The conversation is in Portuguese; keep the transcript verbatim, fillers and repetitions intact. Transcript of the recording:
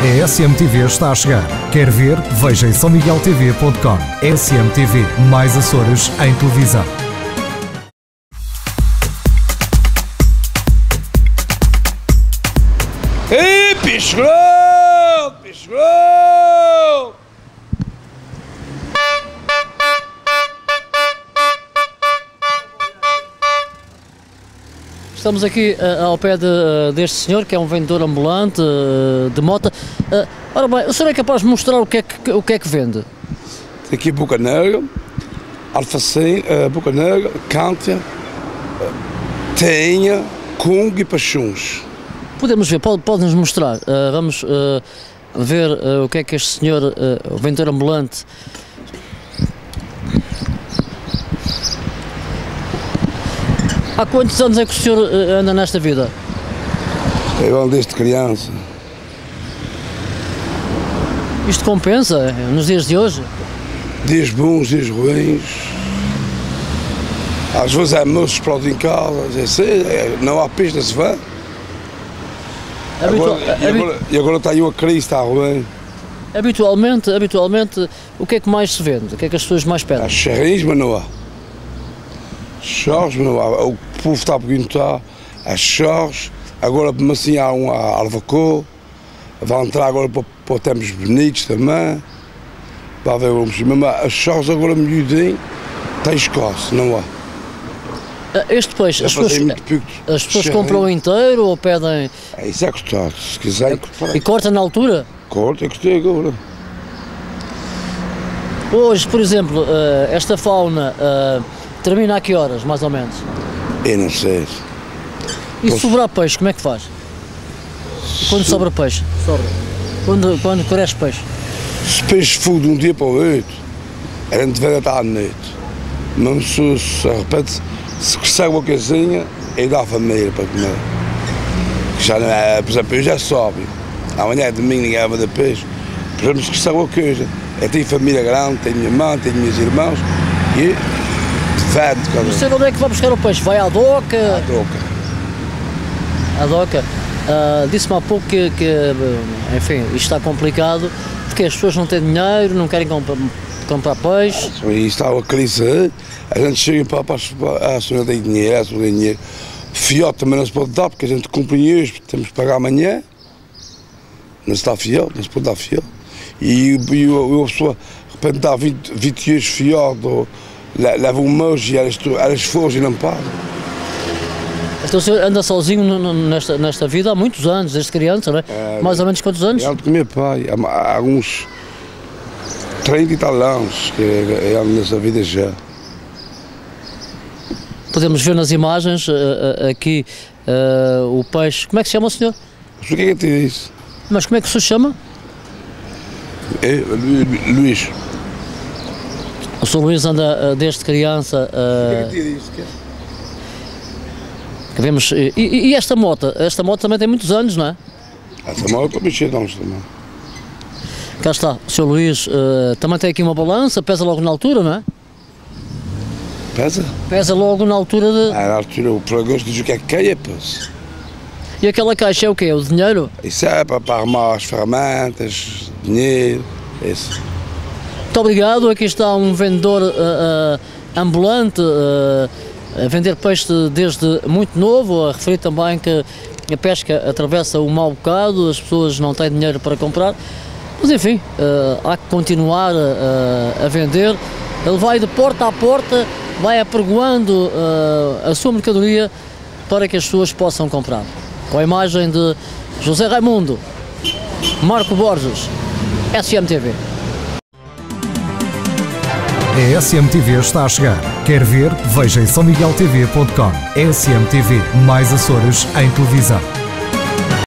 A S M T V está a chegar. Quer ver? Veja em são miguel t v ponto com. S M T V, mais Açores em televisão. Ei, peixe grande! Peixe grande! Estamos aqui uh, ao pé de, uh, deste senhor, que é um vendedor ambulante uh, de moto. Uh, ora bem, o senhor é capaz de mostrar o que é que, o que, é que vende? Tem aqui boca negra, alfacém, uh, boca negra, cântia, uh, tenha, congo e paixões. Podemos ver, pode, pode nos mostrar. Uh, vamos uh, ver uh, o que é que este senhor, uh, o vendedor ambulante, há quantos anos é que o senhor uh, anda nesta vida? Eu ando desde criança. Isto compensa nos dias de hoje? Dias bons, dias ruins. Às vezes é moços explodem em casa, é, não há peixe, não se vê. Habitual, agora, e, agora, e agora está aí uma crise, está ruim. Habitualmente, habitualmente, o que é que mais se vende? O que é que as pessoas mais pedem? Há charrinhos, mas não há. Chorros, mas não há. O povo está a perguntar, há chorros. Agora, assim, há um alvacô. Vai entrar agora para, para tempos bonitos também. Vai haver um mesmo. As chorros agora miudinho, tem escoço, não há. Este peixe, as pessoas, as pessoas compram inteiro ou pedem? É, isso é cortado, se quiser. É, e corta na altura? Corta, é cortei agora. Hoje, por exemplo, esta fauna termina a que horas, mais ou menos? Eu não sei. E se sobrar peixe, como é que faz? Quando sobra peixe? Sobra. Quando, quando cresce peixe? Se peixe for de um dia para o outro, a gente vai estar à noite. Mesmo se, se repete, se crescer uma coisinha, aí dá a família para comer. Já não é, por exemplo, eu já sobe. Amanhã é domingo, ninguém vai de peixe. Por exemplo, se crescer uma coisa, eu tenho família grande, tenho minha mãe, tenho meus irmãos e vende. Você onde é que vai buscar o peixe? Vai à doca? À doca. À doca. Uh, Disse-me há pouco que, que, enfim, isto está complicado, porque as pessoas não têm dinheiro, não querem comprar, comprar peixe. Ah, e está uma crise, a gente chega para, para, para a senhora tem dinheiro, a senhora tem dinheiro. Fiote também não se pode dar, porque a gente cumpre hoje, temos que pagar amanhã. Não se dá fiel, não se pode dar fiel. E, e a pessoa, de repente, dá vinte, vinte euros fiote, ou leva um mês e elas, elas fogem e não pagam. Então o senhor anda sozinho nesta, nesta vida há muitos anos, desde criança, não é? É mais ou menos quantos anos? Eu ando com meu pai, há, há uns trinta e tal anos que eu ando nessa vida já. Podemos ver nas imagens uh, aqui uh, o peixe. Como é que se chama o senhor? O senhor, o que é que te disse? Mas como é que o senhor chama? É, Luís. O senhor Luís anda uh, desde criança. Uh, o que é que te disse? Que vemos, e, e esta moto? Esta moto também tem muitos anos, não é? Esta moto também cheia de anos também. Cá está, o senhor Luís uh, também tem aqui uma balança, pesa logo na altura, não é? Pesa? Pesa logo na altura de... Ah, na altura, o pregosto diz o que é que caia, pois. E aquela caixa é o quê? O dinheiro? Isso é para, para arrumar as ferramentas, dinheiro, isso. Muito obrigado, aqui está um vendedor uh, uh, ambulante, uh, a vender peixe desde muito novo, a referir também que a pesca atravessa um mau bocado, as pessoas não têm dinheiro para comprar, mas enfim, uh, há que continuar uh, a vender. Ele vai de porta a porta, vai apregoando uh, a sua mercadoria para que as pessoas possam comprar. Com a imagem de José Raimundo, Marco Borges, S M T V. A S M T V está a chegar. Quer ver? Veja em são miguel t v ponto com. S M T V, mais Açores em televisão.